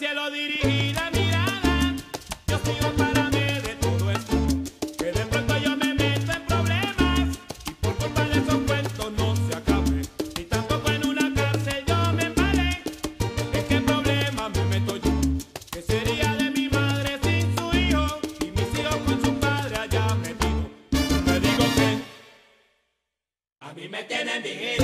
cielo dirigí la mirada, yo sigo para mí de todo esto, que de pronto yo me meto en problemas y por culpa de esos cuentos no se acabe, ni tampoco en una cárcel yo me embalé. ¿En qué problema me meto yo? ¿Qué sería de mi madre sin su hijo y mis hijos con su padre allá metido? Te digo que a mí me tienen vigilado.